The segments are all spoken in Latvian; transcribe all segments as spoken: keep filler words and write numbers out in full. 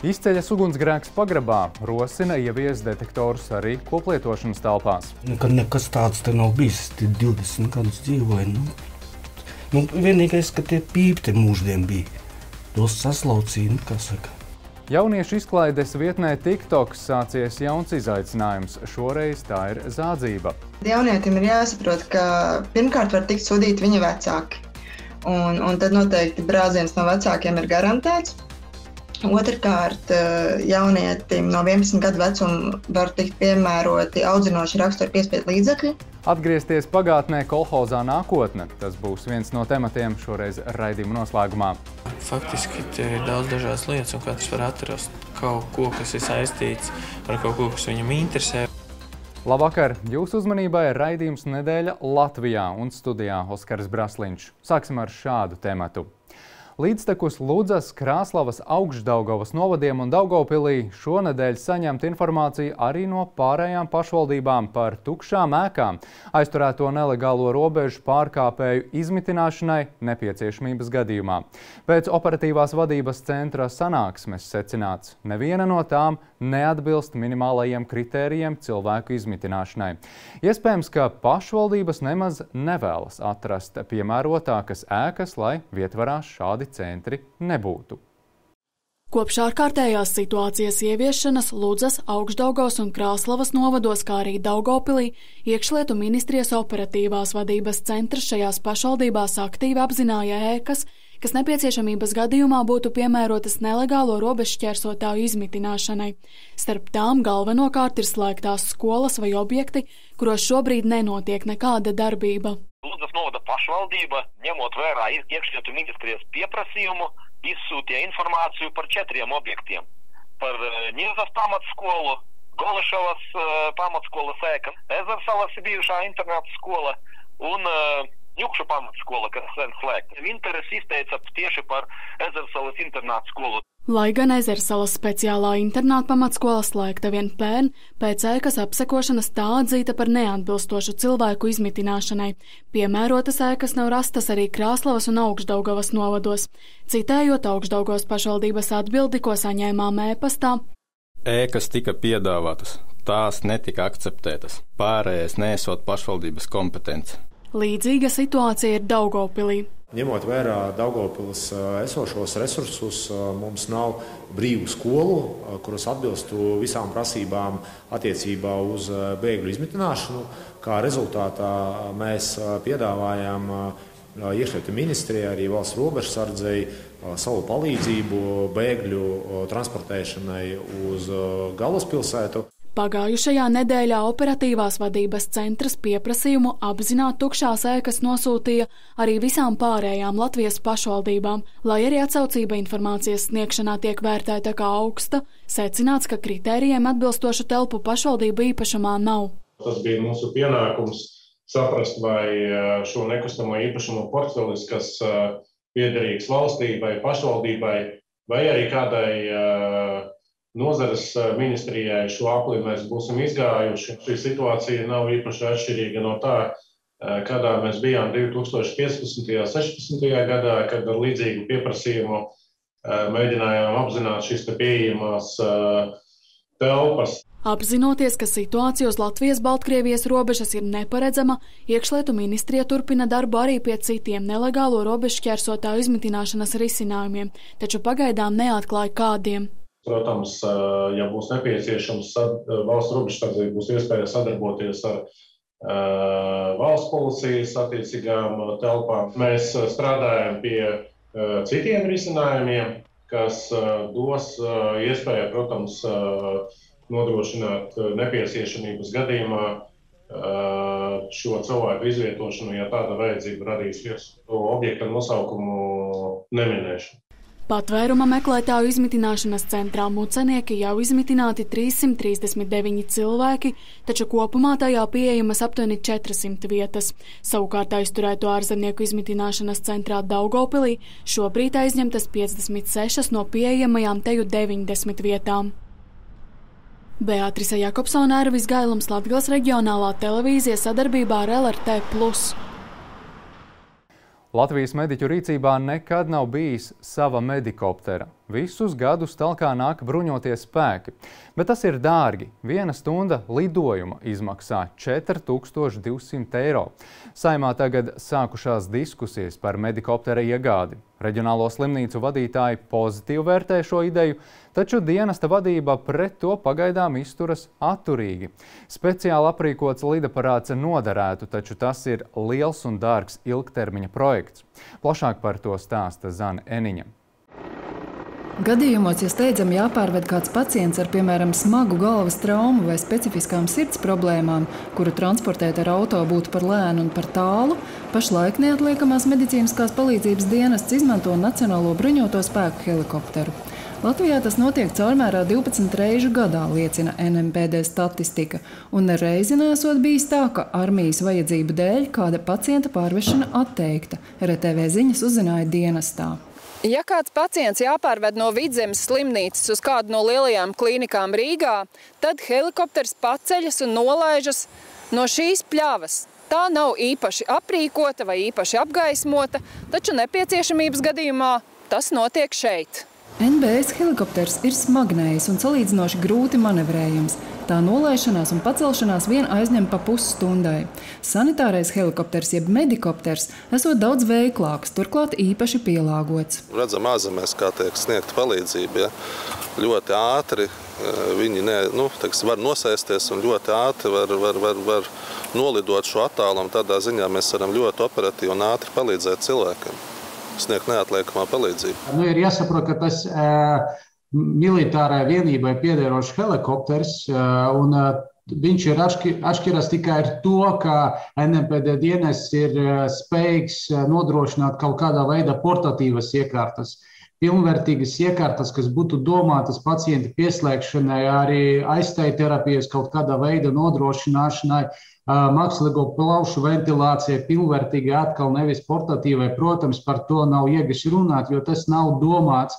Izceļas ugunsgrēks pagrabā, rosina ieviest detektorus arī koplietošanas telpās. Nekad nekas tāds te nav bijis, tie divdesmit gadus dzīvoju. Nu, nu, vienīgais, ka tie pīpti mūždien bija. Tos saslaucīja, nu, kā saka. Jauniešu izklaides vietnē TikTok sācies jauns izaicinājums. Šoreiz tā ir zādzība. Jaunietim ir jāsaprot, ka pirmkārt var tikt sodīti viņa vecāki. Un, un tad noteikti brāziens no vecākiem ir garantēts. Otrkārt, jaunietim no vienpadsmit gadu vecuma var tikt piemēroti audzinoši rakstura piespiedu līdzekļi. Atgriezties pagātnē kolhozā nākotne. Tas būs viens no tematiem šoreiz raidījuma noslēgumā. Faktiski te ir daudz dažādas lietas, un katrs var atrast kaut ko, kas ir saistīts ar kaut ko, kas viņam interesē. Labvakar! Jūsu uzmanībai ir raidījums Nedēļa Latvijā un studijā Oskars Brasliņš. Sāksim ar šādu tematu. Līdztekus Ludzas, Krāslavas, Augšdaugavas novadiem un Daugavpilī šonedēļ saņemt informāciju arī no pārējām pašvaldībām par tukšām ēkām, aizturēto nelegālo robežu pārkāpēju izmitināšanai nepieciešamības gadījumā. Pēc operatīvās vadības centra sanāksmes secināts, neviena no tām neatbilst minimālajiem kritērijiem cilvēku izmitināšanai. Iespējams, ka pašvaldības nemaz nevēlas atrast piemērotākas ēkas, lai vietvarās šādi centri nebūtu. Kopš ārkārtējās situācijas ieviešanas Ludzas, Augšdaugavas un Krāslavas novados, kā arī Daugavpilī, Iekšlietu ministrijas operatīvās vadības centrs šajās pašvaldībās aktīvi apzināja ēkas, kas nepieciešamības gadījumā būtu piemērotas nelegālo robežšķērsotāju izmitināšanai. Starp tām galvenokārt ir slēgtās skolas vai objekti, kuros šobrīd nenotiek nekāda darbība. Ludzas novada pašvaldība, ņemot vērā Iekšlietu ministrijas pieprasījumu, izsūtīja informāciju par četriem objektiem. Par Ņilzas pamatskolu, Golešavas pamatskolas ēka, Ezersalas bijušā internāta skola un Ņukšu pamatskola, kas sen slēgta. Interesi izteica tieši par Ezersalas internāta skolu. Lai gan Ezersalas speciālā internāta pamatskola slēgta vien pērn, pēc ēkas apsekošanas tā atzīta par neatbilstošu cilvēku izmitināšanai. Piemērotas ēkas nav rastas arī Krāslavas un Augšdaugavas novados. Citējot Augšdaugavas pašvaldības atbildi, ko saņēmām ēpastā. Ēkas tika piedāvātas, tās netika akceptētas. Pārējais neesot pašvaldības kompetence. Līdzīga situācija ir Daugavpilī. Ņemot vērā Daugavpilas esošos resursus, mums nav brīvu skolu, kuras atbilstu visām prasībām attiecībā uz bēgļu izmitināšanu. Kā rezultātā mēs piedāvājam Iekšlietu ministrijai, arī valsts robežsardzei savu palīdzību bēgļu transportēšanai uz galvaspilsētu. Pagājušajā nedēļā operatīvās vadības centrs pieprasījumu apzināt tukšās ēkas nosūtīja arī visām pārējām Latvijas pašvaldībām. Lai arī atsaucība informācijas sniegšanā tiek vērtēta kā augsta, secināts, ka kritērijiem atbilstošu telpu pašvaldību īpašumā nav. Tas bija mūsu pienākums saprast, vai šo nekustamo īpašumu portfelis, kas piederīgs valstī vai pašvaldībai, vai arī kādai nozares ministrijai šo apli mēs būsim izgājuši. Šī situācija nav īpaši atšķirīga no tā, kādā mēs bijām divi tūkstoši piecpadsmitajā un sešpadsmitajā gadā, kad ar līdzīgu pieprasījumu mēģinājām apzināt šīs te pieejamās telpas. Apzinoties, ka situācija uz Latvijas-Baltkrievijas robežas ir neparedzama, Iekšlietu ministrija turpina darbu arī pie citiem nelegālo robežšķērsotāju izmitināšanas risinājumiem, taču pagaidām neatklāja kādiem. Protams, ja būs nepieciešams, valsts robežsardzībai būs iespēja sadarboties ar uh, valsts policijas attiecīgām telpām. Mēs strādājam pie uh, citiem risinājumiem, kas uh, dos uh, iespēju, protams, uh, nodrošināt nepieciešamības gadījumā uh, šo cilvēku izvietošanu, ja tāda vajadzība radīsies. To objekta nosaukumu neminēšu. Patvēruma meklētāju izmitināšanas centrā Mucenieki jau izmitināti trīssimt trīsdesmit deviņi cilvēki, taču kopumā tajā pieejamas aptuveni četrsimt vietas. Savukārt aizturēto ārzemnieku izmitināšanas centrā Daugavpilī šobrīd aizņemtas piecdesmit sešas no pieejamajām teju deviņdesmit vietām. Beatrise Jakobsone, Arvis Gailums, Latgales reģionālā televīzija sadarbībā ar L R T plus. Latvijas mediķu rīcībā nekad nav bijis sava medikoptera. Visus gadus talkā nāk bruņoties spēki, bet tas ir dārgi. Viena stunda lidojuma izmaksā četri tūkstoši divsimt eiro. Saimā tagad sākušās diskusijas par medikoptera iegādi. Reģionālo slimnīcu vadītāji pozitīvi vērtē šo ideju, taču dienesta vadība pret to pagaidām izturas atturīgi. Speciāli aprīkots lidaparāts noderētu, taču tas ir liels un dārgs ilgtermiņa projekts. Plašāk par to stāsta Zane Eniņa. Gadījumos, ja steidzami jāpārved kāds pacients ar, piemēram, smagu galvas traumu vai specifiskām sirds problēmām, kuru transportēt ar auto būtu par lēnu un par tālu, pašlaik neatliekamās medicīniskās palīdzības dienests izmanto Nacionālo bruņoto spēku helikopteru. Latvijā tas notiek caurmērā divpadsmit reižu gadā, liecina N M P D statistika, un nereizi nesot bijis tā, ka armijas vajadzību dēļ kāda pacienta pārvešana atteikta, R T V ziņas uzzināja dienestā. Ja kāds pacients jāpārved no Vidzemes slimnīcas uz kādu no lielajām klīnikām Rīgā, tad helikopters paceļas un nolaižas no šīs pļavas. Tā nav īpaši aprīkota vai īpaši apgaismota, taču nepieciešamības gadījumā tas notiek šeit. N B S helikopters ir smagnējs un salīdzinoši grūti manevrējams. Tā nolaišanās un pacelšanās vien aizņem pa pusstundai. Sanitārais helikopters, jeb medikopters, esot daudz veiklāks, turklāt īpaši pielāgots. Redzam ārzemēs, kā tiek sniegta palīdzība. Ja? Ļoti ātri viņi ne, nu, teiks, var nosēsties un ļoti ātri var, var, var, var nolidot šo attālumu. Tādā ziņā mēs varam ļoti operatīvi un ātri palīdzēt cilvēkiem, sniegt neatliekamā palīdzību. Nu, ir jāsaprot, ka tas e militārai vienībai piederošs helikopters, un viņš ir atšķirās tikai ar to, ka N M P D dienests ir spējīgs nodrošināt kaut kādā veidā portatīvas iekārtas, pilnvērtīgas iekārtas, kas būtu domātas pacienta pieslēgšanai, arī aizstājterapijas kaut kādā veida nodrošināšanai, mākslīgo plaušu ventilācijai, pilnvērtīgi atkal nevis portatīvai. Protams, par to nav iegas runāt, jo tas nav domāts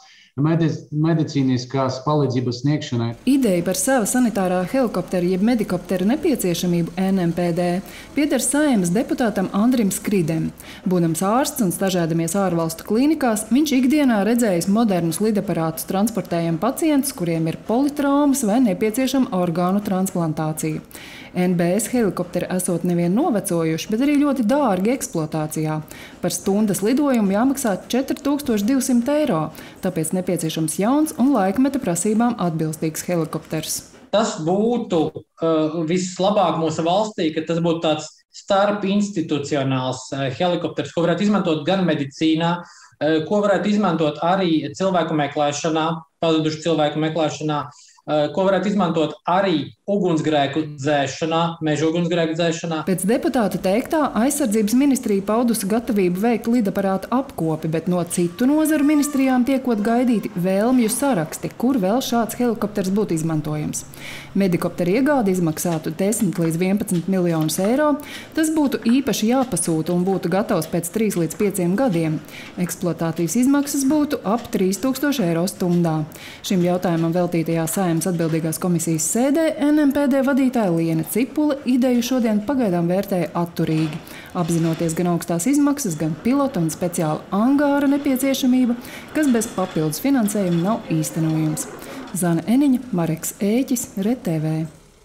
medicīniskās palīdzības sniegšanai. Ideja par sava sanitārā helikoptera jeb medikoptera nepieciešamību N M P D pieder Saeimas deputātam Andrim Skridem. Būdams ārsts un stažēdamies ārvalstu klīnikās, viņš ikdienā redzējis modernus lidaparātus transportējam pacientus, kuriem ir politraumas vai nepieciešama orgānu transplantācija. N B S helikopteri esot nevien novecojuši, bet arī ļoti dārgi eksploatācijā. Par stundas lidojumu jāmaksā četri tūkstoši divsimt eiro, tāpēc nepieciešams jauns un laikmeta prasībām atbilstīgs helikopters. Tas būtu uh, vislabāk mūsu valstī, ka tas būtu tāds starpinstitucionāls uh, helikopters, ko varētu izmantot gan medicīnā, uh, ko varētu izmantot arī cilvēku meklēšanā, pazudušu cilvēku meklēšanā, ko varētu izmantot arī ugunsgrēku dzēšanā, meža ugunsgrēku dzēšanā. Pēc deputāta teiktā, aizsardzības ministrija paudusi gatavību veikt lidaparātu apkopi, bet no citu nozaru ministrijām tiekot gaidīti vēlmju saraksti, kur vēl šāds helikopters būtu izmantojams. Medikoptera iegāde izmaksātu desmit līdz vienpadsmit miljonus eiro. Tas būtu īpaši jāpasūta un būtu gatavs pēc trīs līdz pieciem gadiem. Eksploatācijas izmaksas būtu ap trīs tūkstoši eiro stundā. Šim jautājumam veltītajā Saeimas atbildīgās komisijas sēdē N M P D vadītāja Liene Cipule ideju šodien pagaidām vērtēja atturīgi. Apzinoties gan augstās izmaksas, gan pilota un speciāla angāra nepieciešamība, kas bez papildus finansējuma nav īstenojams. Zane Eniņa, Mareks Ēķis, R T V.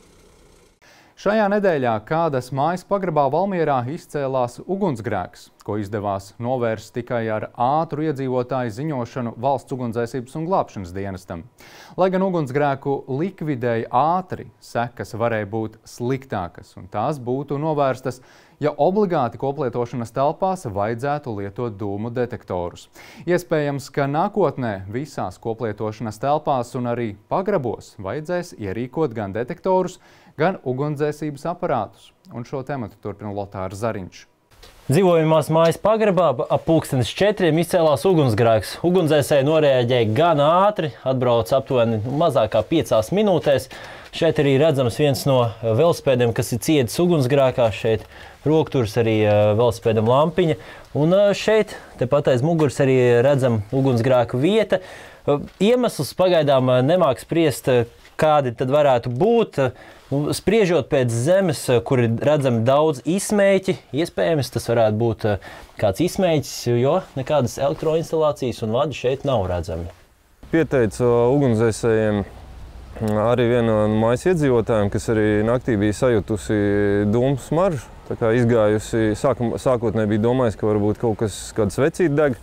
Šajā nedēļā kādas mājas pagrabā Valmierā izcēlās ugunsgrēks, ko izdevās novērst tikai ar ātru iedzīvotāju ziņošanu Valsts ugunsdzēsības un glābšanas dienestam. Lai gan ugunsgrēku likvidēja ātri, sekas varēja būt sliktākas, un tās būtu novērstas, ja obligāti koplietošanas telpās vajadzētu lietot dūmu detektorus. Iespējams, ka nākotnē visās koplietošanas telpās un arī pagrabos vajadzēs ierīkot gan detektorus, gan ugunsdzēsības aparātus. Un šo tematu turpina Lotārs Zariņš. Dzīvojamās mājas pagrabā ap pulkstenes četriem izcēlās ugunsgrēks. Ugunsdzēsēji noreaģēja gan ātri, atbrauca aptuveni mazāk kā piecās minūtēs. Šeit arī redzams viens no velospēdiem, kas ir ciedis ugunsgrēkā. Šeit rokturs arī velospēdam lampiņa. Un šeit, tepat aiz muguras, arī redzam ugunsgrēku vieta. Iemesls pagaidām nemāk spriest, kādi tad varētu būt. Spriežot pēc zemes, kur ir redzami daudz izsmēķi, iespējams, tas varētu būt kāds izsmēķis, jo nekādas elektroinstalācijas un vadi šeit nav redzami. pieteica ugunsdzēsējiem arī viena no mājas iedzīvotājiem, kas arī naktī bija sajutusi dūmu smaržu. Tā kā izgājusi, sākum, sākotnēji bija domājis, ka varbūt kaut kas, kāda svecīta deg.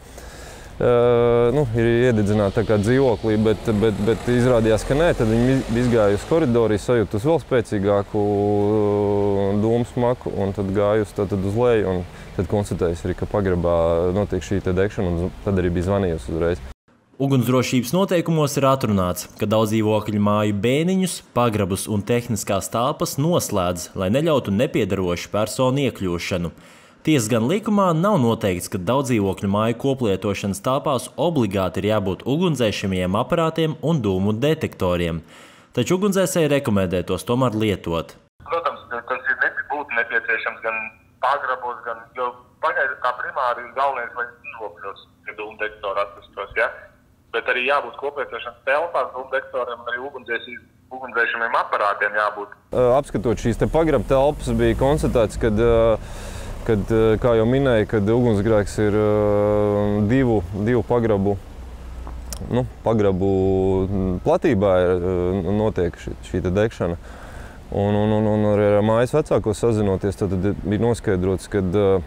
Uh, nu, ir iededzināta tā kā dzīvoklī, bet, bet, bet izrādījās, ka nē. Tad viņi izgājusi koridorī, sajutusi vēl spēcīgāku dūmu smaku un tad gājusi tad uz leju. Un tad konstatējusi arī, ka pagrabā notiek šī te degšana un tad arī bija zvanījusi uzreiz. Ugunsdrošības noteikumos ir atrunāts, ka daudz dzīvokļu māju bēniņus, pagrabus un tehniskās telpas noslēdz, lai neļautu nepiedarošu personu iekļūšanu. Tiesas gan likumā nav noteikts, ka daudz dzīvokļu māju koplietošanas telpās obligāti ir jābūt ugunsdzēšamajiem aparātiem un dūmu detektoriem. Taču ugunsdzēsēji rekomendē tos tomēr lietot. Protams, tas ir nebūtu nepieciešams gan pagrabos, gan jau pagaidām kā primāri ir galvenais, lai dzīvokļos, ka dūmu detektori atrastos, ja? Bet arī jābūt koplietošanas telpās, dūmu detektoriem, arī ugunsdzēšamajiem aparātiem jābūt. Apskatot šīs te pagraba telpas, bija konstatēts, kad Kad, kā jau minēju, kad ugunsgrēks ir divu, divu pagrabu, nu, pagrabu platībā ir, notiek šī, šī te degšana. Un, un, un, un arī ar mājas vecāko sazinoties, tad, tad bija noskaidrots, ka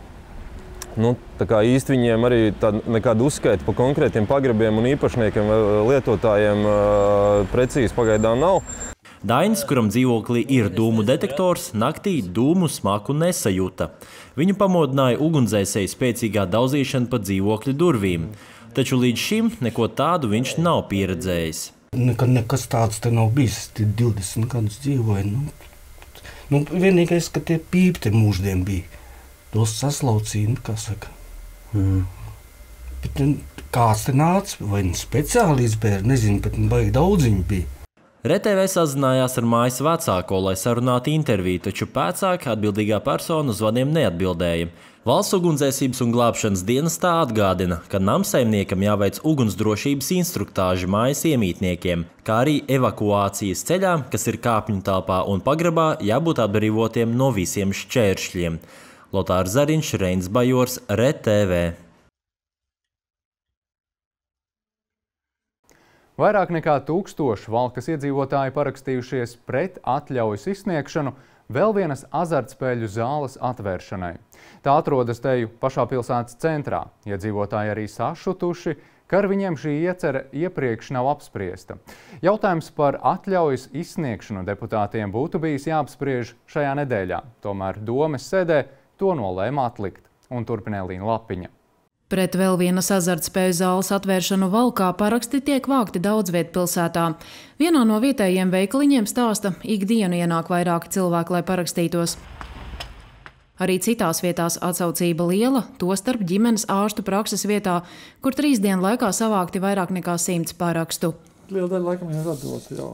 nu, tā kā īsti viņiem arī nekāda uzskaita pa konkrētiem pagrabiem un īpašniekiem vai lietotājiem precīzi pagaidām nav. Dainis, kuram dzīvoklī ir dūmu detektors, naktī dūmu smaku nesajuta. Viņu pamodināja ugunsdzēsēju spēcīgā daudzīšana pa dzīvokļu durvīm. Taču līdz šim neko tādu viņš nav pieredzējis. Nekad nekas tāds te nav bijis. Tie divdesmit gadus dzīvoja. Nu, nu, vienīgais, ka tie pīpte mūždien bija. Tos saslaucīja, kā saka. Mm. Bet kāds te nāca, vai speciālists bija, nezinu, bet baigi daudziņi bija. R T V sazinājās ar mājas vecāko, lai sarunātu interviju, taču pēcāk atbildīgā persona uz zvaniem neatbildēja. Valsts ugunsdzēsības un glābšanas dienestā atgādina, ka namsaimniekam jāveic ugunsdrošības instruktāži mājas iemītniekiem, kā arī evakuācijas ceļā, kas ir kāpņu telpā un pagrabā, jābūt atbrīvotiem no visiem šķēršļiem. Lotārs Zariņš, Reinis Bajors, R T V. Vairāk nekā tūkstoši Valkas iedzīvotāji parakstījušies pret atļaujas izsniegšanu vēl vienas azartspēļu zāles atvēršanai. Tā atrodas teju pašā pilsētas centrā. Iedzīvotāji arī sašutuši, ka ar viņiem šī iecere iepriekš nav apspriesta. Jautājums par atļaujas izsniegšanu deputātiem būtu bijis jāapspriež šajā nedēļā. Tomēr domes sēdē to nolēma atlikt. Un turpina Elīna Lapiņa. Pret vēl vienas azartspēļu zāles atvēršanu Valkā paraksti tiek vākti daudz viet pilsētā. Vienā no vietējiem veikaliņiem stāsta, ikdienu ienāk vairāki cilvēki, lai parakstītos. Arī citās vietās atsaucība liela, tostarp ģimenes ārstu prakses vietā, kur trīs dienu laikā savākti vairāk nekā simts parakstu. Liela daļa laikam jau atdot jau.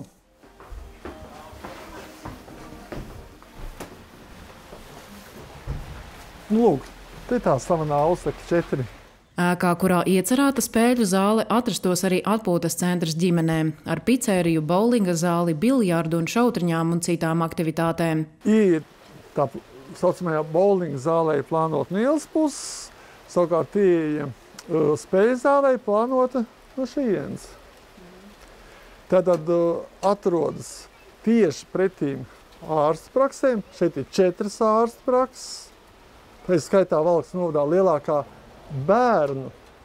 Nu, lūk, te tā slavenā Auseka četri. Ēkā, kurā iecerēta spēļu zāle, atrastos arī atpūtas centrs ģimenēm ar piceriju, bowlinga zāli, biljardu un šautriņām un citām aktivitātēm. Ir tā saucamajā bowlinga zālē plānot no ielas puses, savukārt pieeja spēļu zālē plānota no šejienes. Tātad atrodas tieši pretīm ārstu praksēm. Šeit ir četras ārstu prakses. Tā skaitā Valkas novadā lielākā bērnu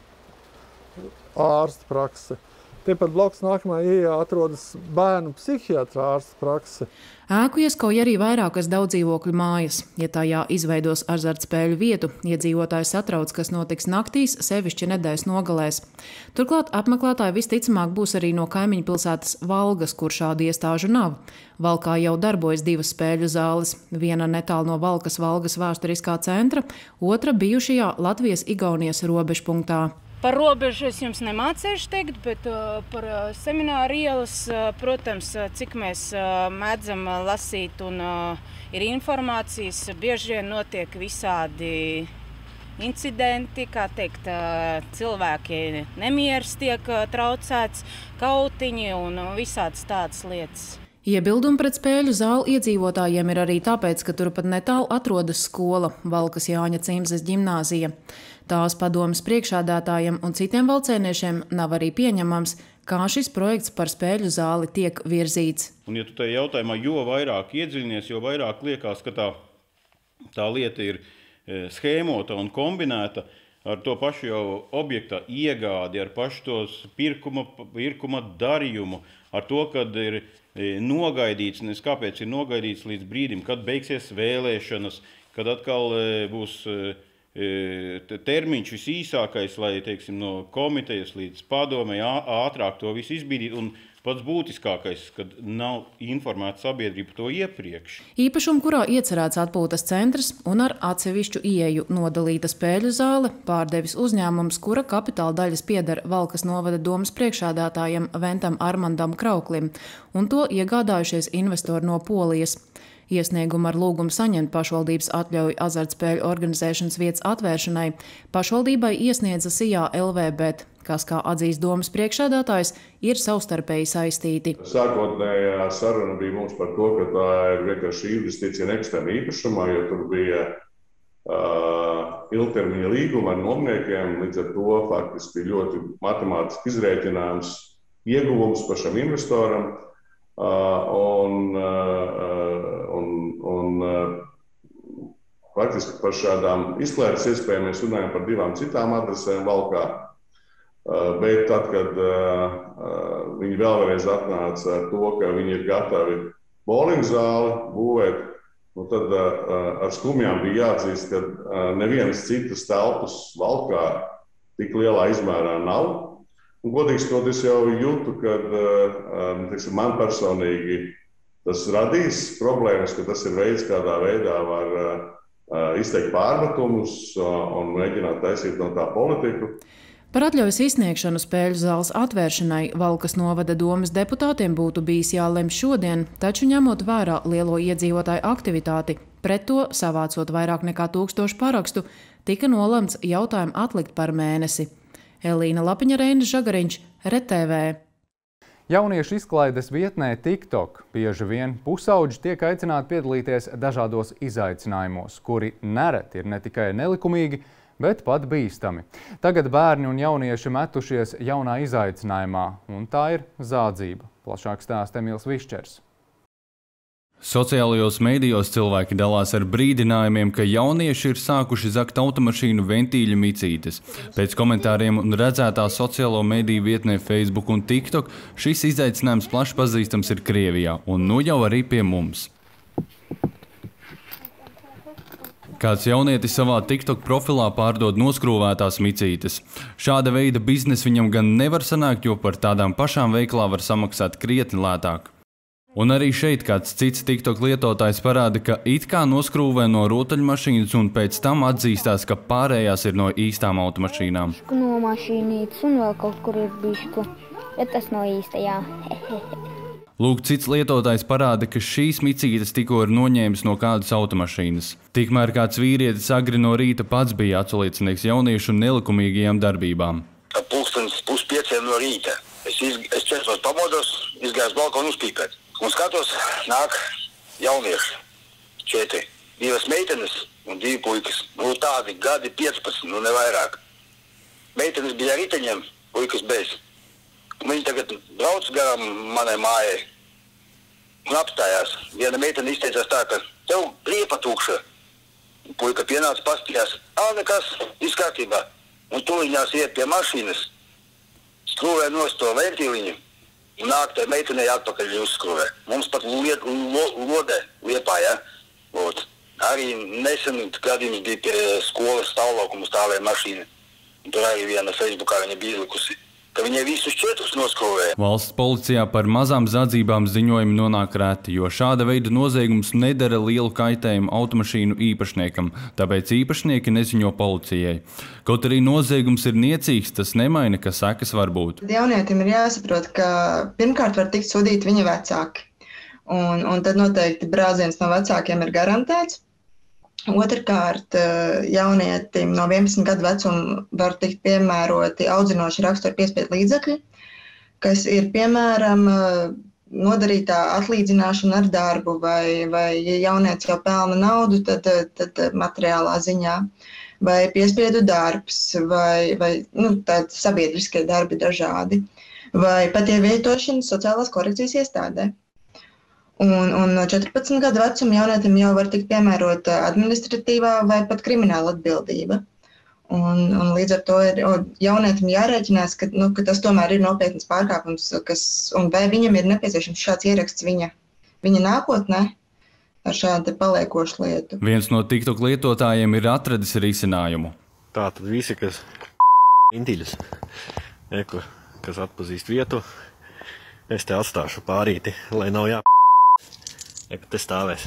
ārstu prakse. Tepat blakus nākamā ieejā atrodas bērnu psihiatra ārstu prakse. Ēku ieskauj arī vairākas daudzdzīvokļu mājas. Ja tajā izveidos azartspēļu vietu, iedzīvotāji satrauc, kas notiks naktīs, sevišķi nedēļas nogalēs. Turklāt apmeklētāji visticamāk būs arī no kaimiņu pilsētas Valgas, kur šādu iestāžu nav. Valkā jau darbojas divas spēļu zāles. Viena netālu no Valkas Valgas vēsturiskā centra, otra bijušajā Latvijas-Igaunijas robežpunktā. Par robežu es jums nemācīšu teikt, bet uh, par uh, semināru ielas, uh, protams, uh, cik mēs uh, mēdzam uh, lasīt un uh, ir informācijas, bieži vien notiek visādi incidenti, kā teikt, uh, cilvēki nemieris tiek uh, traucēts, kautiņi un uh, visādas tādas lietas. Iebildumi pret spēļu zāli iedzīvotājiem ir arī tāpēc, ka turpat netālu atrodas skola Valkas Jāņa Cimzes ģimnāzija. Tās padomes priekšādātājiem un citiem valcēniešiem nav arī pieņemams, kā šis projekts par spēļu zāli tiek virzīts. Un, ja tu tajā jautājumā jo vairāk iedziļinies, jo vairāk liekas, ka tā, tā lieta ir e, schēmota un kombinēta ar to pašu jau objekta iegādi, ar pašu tos pirkuma, pirkuma darījumu, ar to, kad ir nogaidīts, un es kāpēc ir nogaidīts līdz brīdim, kad beigsies vēlēšanas, kad atkal būs termiņš visīsākais, lai, teiksim, no komitejas līdz padomei ātrāk to visu izbīdīt, un pats būtiskākais, kad nav informēta sabiedrība to iepriekš. Īpašumu, kurā iecerēts atpūtas centrs un ar atsevišķu ieeju nodalīta spēļu zāle, pārdevis uzņēmums, kura kapitāla daļas pieder Valkas novada domas priekšādātājam Ventam Armandam Krauklim, un to iegādājušies investori no Polijas. Iesniegumu ar lūgumu saņemt pašvaldības atļauju azartspēļu organizēšanas vietas atvēršanai pašvaldībai iesniedza Sijā L V, bet, kas, kā atzīst domas priekšsēdētājs, ir savstarpēji saistīti. Sākotnējā saruna bija mums par to, ka tā ir vienkārši investīcija nekustamā īpašumā, jo tur bija uh, ilgtermiņa līguma ar nomniekiem, līdz ar to faktiski bija ļoti matemātiski izrēķināms ieguvums pašam investoram. Uh, un, uh, un, un uh, faktiski par šādām izklaides iespējām mēs runājam par divām citām adresēm Valkā, uh, bet tad, kad uh, uh, viņi vēlreiz atnāca ar to, ka viņi ir gatavi bowling zāli būvēt, nu tad uh, ar skumjām bija jāatzīst, ka uh, nevienas citas telpas Valkā tik lielā izmērā nav. Un, godīgi sakot, es jau jūtu, ka teiksim, man personīgi tas radīs problēmas, ka tas ir veids, kādā veidā var izteikt pārmetumus un mēģināt taisīt no tā politiku. Par atļaujas izsniegšanu spēļu zāles atvēršanai Valkas novada domas deputātiem būtu bijis jālemj šodien, taču ņemot vērā lielo iedzīvotāju aktivitāti, pret to savācot vairāk nekā tūkstošu parakstu, tika nolemts jautājumu atlikt par mēnesi. Elīna Lapiņa, Reinis Žagariņš, R T V. Jauniešu izklaides vietnē TikTok bieži vien pusauģi tiek aicināti piedalīties dažādos izaicinājumos, kuri nereti ir ne tikai nelikumīgi, bet pat bīstami. Tagad bērni un jaunieši metušies jaunā izaicinājumā, un tā ir zādzība. Plašāk stāsta Emīls Višķers. Sociālajos medijos cilvēki dalās ar brīdinājumiem, ka jaunieši ir sākuši zakt automašīnu ventīļa micītes. Pēc komentāriem un redzētā sociālo mediju vietnē Facebook un TikTok šis izaicinājums plaši pazīstams ir Krievijā un nu jau arī pie mums. Kāds jaunietis savā TikTok profilā pārdod noskrūvētās micītes. Šāda veida biznesa viņam gan nevar sanākt, jo par tādām pašām veiklā var samaksāt krietni lētāk. Un arī šeit kāds cits TikTok lietotājs parāda, ka it kā noskrūvē no rotaļmašīnas un pēc tam atzīstās, ka pārējās ir no īstām automašīnām. No mašīnītes un vēl kaut kur ir bišku, bet tas no īstajām. Lūk, cits lietotājs parāda, ka šīs micītes tikko ir noņēmis no kādas automašīnas. Tikmēr kāds vīrietis agri no rīta pats bija atsliecinieks jauniešu nelikumīgajām darbībām. Pulkstens puspieciem no rīta. Es, iz, es četros pamodos, izgāju balkonu uzpīpēt. Un skatos, nāk jaunieši, četri, divas meitenes un divi puikas. Nu tādi gadi piecpadsmit, nu nevairāk. Meitenes bija ar riteņiem, puikas bez. Un viņi tagad brauc garām manai mājai un apstājās. Viena meitene izteicās tā, ka tev riepa tūkša. Puika pienāca pastījās, ā, nekas, viss kārtībā. Un tuliņās iet pie mašīnas, skrūvē nost to ventīliņu. Nāk tai meitenei atpakaļ uzskrūvē. Mums pat liet, lo, lodē Liepā, ja? Lod. Arī nesen gadījums bija pie skolas stāvlaukuma stāvēja mašīna. Un tur arī viena Facebookā viņa bija izlikusi, ka viņai visus četrus noskrūvēja. Valsts policijā par mazām zadzībām ziņojumi nonāk reti, jo šāda veida noziegums nedara lielu kaitējumu automašīnu īpašniekam, tāpēc īpašnieki neziņo policijai. Kaut arī noziegums ir niecīgs, tas nemaina, ka sekas var būt. Jaunietim ir jāsaprot, ka pirmkārt var tikt sodīti viņa vecāki, un, un tad noteikti brāziens no vecākiem ir garantēts. Otrkārt, jaunietim no vienpadsmit gadu vecuma var tikt piemēroti audzinoši rakstura piespiedu līdzekļi, kas ir piemēram nodarītā atlīdzināšana ar darbu, vai, vai ja jaunietis jau pelna naudu, tad, tad materiālā ziņā, vai piespiedu darbs, vai, vai nu, tādi sabiedriskie darbi dažādi, vai pat ievietošana sociālās korekcijas iestādē. Un, un no četrpadsmit gadu vecuma jaunietim jau var tikt piemērota administratīvā vai pat krimināla atbildība. Un, un līdz ar to ir jaunietim jārēķinās, ka, nu, ka tas tomēr ir nopietnas pārkāpums, kas, un vai viņam ir nepieciešams šāds ieraksts viņa, viņa nākotnē ar šādu paliekošu lietu. Viens no TikTok lietotājiem ir atradis risinājumu. Tā tad visi, kas intiļus, kas atpazīst vietu, es te atstāšu pārīti, lai nav jā... Eka, te stāvēs.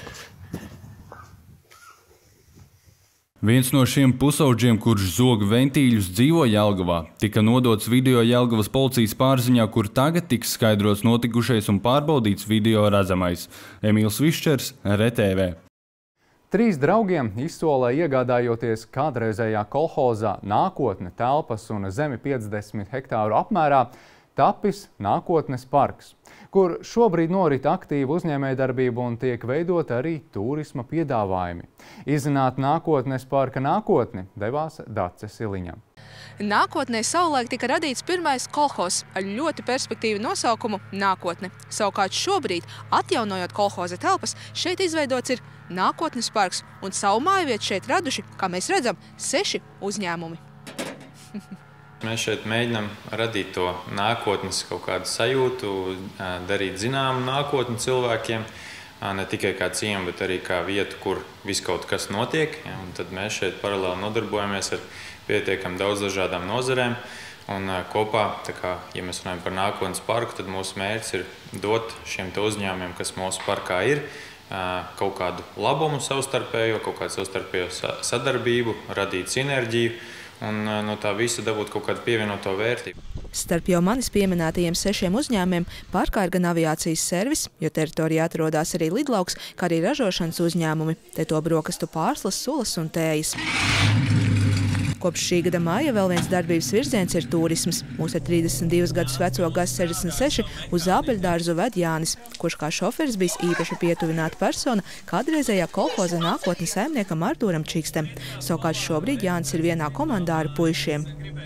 Viens no šiem pusauģiem, kurš zog ventīļus, dzīvo Jelgavā, tika nodots video Jelgavas policijas pārziņā, kur tagad tiks skaidrots notikušais un pārbaudīts video redzamais. Emīls Višķers, R T V. Trīs draugiem izsolē iegādājoties kādreizējā kolhozā nākotne telpas un zemi piecdesmit hektāru apmērā, tapis Nākotnes parks, kur šobrīd norit aktīva uzņēmējdarbība un tiek veidot arī turisma piedāvājumi. Izzināt Nākotnes parka nākotni devās Dace Siliņa. Nākotnē savulaik tika radīts pirmais kolhozs ar ļoti perspektīvu nosaukumu Nākotne. Savukārt šobrīd, atjaunojot kolhoza telpas, šeit izveidots ir Nākotnes parks un savu mājvietu šeit raduši, kā mēs redzam, seši uzņēmumi. Mēs šeit mēģinām radīt to nākotnes kaut kādu sajūtu, darīt zināmu nākotni cilvēkiem, ne tikai kā ciemu, bet arī kā vietu, kur viss kaut kas notiek. Un tad mēs šeit paralēli nodarbojamies ar pietiekami daudz dažādām nozarēm. Un kopā, tā kā, ja mēs runājam par Nākotnes parku, tad mūsu mērķis ir dot šiem te uzņēmumiem, kas mūsu parkā ir, kaut kādu labumu savstarpējo, kaut kādu savstarpējo sadarbību, radīt sinerģiju. Un no tā visa dabūt kaut kādu pievienoto vērtību. Starp jau manis pieminētajiem sešiem uzņēmumiem parkā ir gan aviācijas servis, jo teritorijā atrodas arī lidlauks, kā arī ražošanas uzņēmumi. Te to brokastu pārslas, sulas un tējas. Kopš šī gada māja vēl viens darbības virziens ir turisms. Mūs ar trīsdesmit divus gadus veco Gaz sešdesmit seši uz Zābeļdārzu ved Jānis, kurš kā šoferis bijis īpaši pietuvināta persona kādreizējā kolhoza Nākotne saimniekam Artūram Čikstem. Savukārt šobrīd Jānis ir vienā komandā ar puišiem.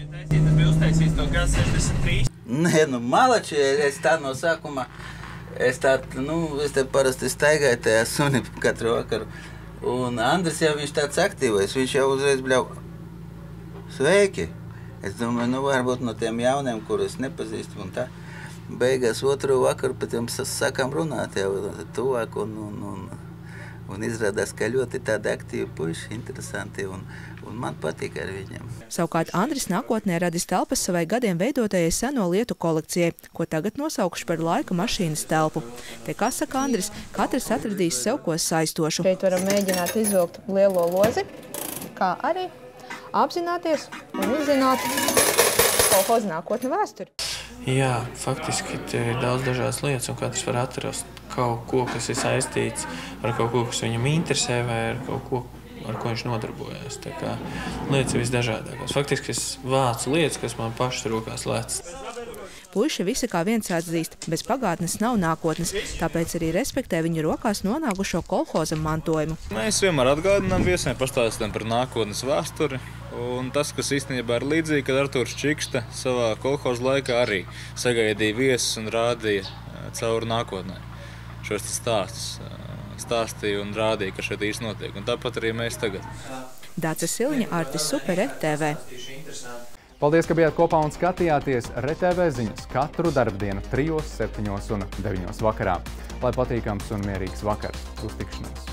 Nē, nu malači, es tā no sākuma, es tā, nu, es te parasti staigāju tajā suni katru vakaru. Un Andris jau viņš tāds aktīvais, viņš jau uzreiz bļauj. Sveiki! Es domāju, nu varbūt no tiem jauniem, kurus nepazīstu un tā. Beigās otru vakaru pēc jums sākam runāt jau tuvāk un, un, un, un izrādās, ka ļoti tādi aktīvi puiši, interesanti un, un man patīk ar viņiem. Savukārt Andris nākotnē radis telpas savai gadiem veidotajai seno lietu kolekcijai, ko tagad nosaukšu par laika mašīnas telpu. Te, kā saka Andris, katrs atradīs sev ko saistošu. Šeit varam mēģināt izvilkt lielo lozi, kā arī apzināties un uzzināt kolhoza Nākotne vēsturi. Jā, faktiski te ir daudz dažādas lietas, un katrs var atrast kaut ko, kas ir saistīts ar kaut ko, kas viņam interesē, vai ar kaut ko, ar ko viņš nodarbojas. Tā kā lietas ir visdažādākās. Faktiski es vācu lietas, kas man pašas rokās lec. Puiši visi kā viens atzīst, bez pagātnes nav nākotnes, tāpēc arī respektē viņu rokās nonākušo kolhoza mantojumu. Mēs vienmēr atgādinām viesiem, pastāstām par nākotnes vēsturi. Un tas, kas īstenībā ir līdzīgi, kad Artūrs Čikste savā kolhoza laikā arī sagaidīja viesus un rādīja cauri nākotnē šos stāstus. Stāstīja un rādīja, ka šeit īsti notiek. Un tāpat arī mēs tagad. Dace Siliņa, Artis Super, R T V. Paldies, ka bijāt kopā un skatījāties R T V ziņas katru darbdienu trijos, septiņos un deviņos vakarā. Lai patīkams un mierīgs vakars. Uz tikšanos!